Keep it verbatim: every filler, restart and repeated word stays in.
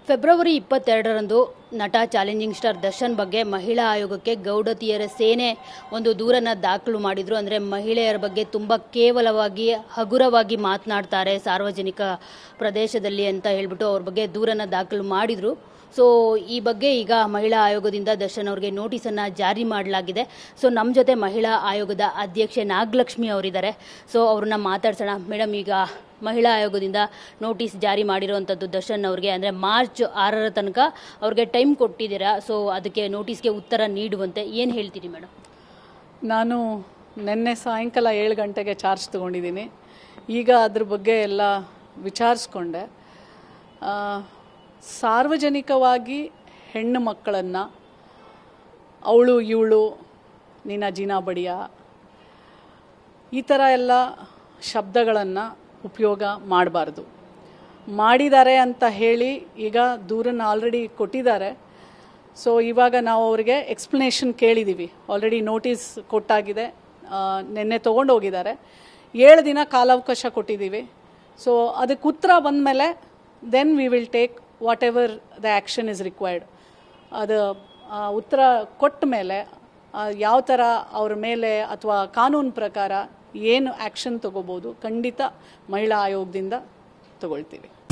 February ಇಪ್ಪತ್ತೆರಡರಂದು ನಟ challenging star Darshan ಬಗ್ಗೆ ಮಹಿಳಾ ಆಯೋಗಕ್ಕೆ ಗೌಡತಿಯರ ಸೇನೆ ಒಂದು ದೂರನ್ನು ದಾಖಲು ಮಾಡಿದ್ರು. ಅಂದರೆ ಮಹಿಳೆಯರ ಬಗ್ಗೆ ತುಂಬ ಕೇವಲವಾಗಿ ಹಗುರವಾಗಿ ಮಾತನಾಡ್ತಾರೆ ಸಾರ್ವಜನಿಕ ಪ್ರದೇಶದಲ್ಲಿ ಅಂತ ಹೇಳ್ಬಿಟ್ಟು ಅವ್ರ ಬಗ್ಗೆ ದೂರನ್ನು ದಾಖಲು ಮಾಡಿದರು. ಸೊ ಈ ಬಗ್ಗೆ ಈಗ ಮಹಿಳಾ ಆಯೋಗದಿಂದ ದರ್ಶನ್ ಅವರಿಗೆ ನೋಟಿಸನ್ನು ಜಾರಿ ಮಾಡಲಾಗಿದೆ. ಸೊ ನಮ್ಮ ಜೊತೆ ಮಹಿಳಾ ಆಯೋಗದ ಅಧ್ಯಕ್ಷೆ ನಾಗಲಕ್ಷ್ಮಿ ಅವರಿದ್ದಾರೆ. ಸೊ ಅವ್ರನ್ನ ಮಾತಾಡ್ಸೋಣ. ಮೇಡಮ್, ಈಗ ಮಹಿಳಾ ಆಯೋಗದಿಂದ ನೋಟಿಸ್ ಜಾರಿ ಮಾಡಿರುವಂಥದ್ದು ದರ್ಶನ್ ಅವ್ರಿಗೆ, ಅಂದರೆ ಮಾರ್ಚ್ ಆರರ ತನಕ ಅವ್ರಿಗೆ ಟೈಮ್ ಕೊಟ್ಟಿದ್ದೀರಾ. ಸೊ ಅದಕ್ಕೆ ನೋಟಿಸ್ಗೆ ಉತ್ತರ ನೀಡುವಂತೆ ಏನು ಹೇಳ್ತೀರಿ ಮೇಡಮ್? ನಾನು ನಿನ್ನೆ ಸಾಯಂಕಾಲ ಏಳು ಗಂಟೆಗೆ ಚಾರ್ಜ್ ತೊಗೊಂಡಿದ್ದೀನಿ. ಈಗ ಅದ್ರ ಬಗ್ಗೆ ಎಲ್ಲ ವಿಚಾರಿಸ್ಕೊಂಡೆ. ಸಾರ್ವಜನಿಕವಾಗಿ ಹೆಣ್ಣು ಮಕ್ಕಳನ್ನು ಅವಳು ಇವಳು ನಿನ್ನ ಜೀನಾ ಬಡಿಯ ಈ ಥರ ಎಲ್ಲ ಶಬ್ದಗಳನ್ನು ಉಪಯೋಗ ಮಾಡಬಾರ್ದು. ಮಾಡಿದ್ದಾರೆ ಅಂತ ಹೇಳಿ ಈಗ ದೂರನ್ನು ಆಲ್ರೆಡಿ ಕೊಟ್ಟಿದ್ದಾರೆ. ಸೊ ಇವಾಗ ನಾವು ಅವರಿಗೆ ಎಕ್ಸ್ಪ್ಲನೇಷನ್ ಕೇಳಿದ್ದೀವಿ. ಆಲ್ರೆಡಿ ನೋಟಿಸ್ ಕೊಟ್ಟಾಗಿದೆ, ನಿನ್ನೆ ತೊಗೊಂಡು ಹೋಗಿದ್ದಾರೆ. ಏಳು ದಿನ ಕಾಲಾವಕಾಶ ಕೊಟ್ಟಿದ್ದೀವಿ. ಸೊ ಅದಕ್ಕೆ ಉತ್ತರ ಬಂದ ಮೇಲೆ then we will take whatever the action is required. ಅದು ಉತ್ತರ ಕೊಟ್ಟ ಮೇಲೆ ಯಾವ ಥರ ಅವ್ರ ಮೇಲೆ ಅಥವಾ ಕಾನೂನು ಪ್ರಕಾರ ಏನು ಆ್ಯಕ್ಷನ್ ತಗೋಬೋದು ಖಂಡಿತ ಮಹಿಳಾ ಆಯೋಗದಿಂದ ತಗೊಳ್ತೀವಿ.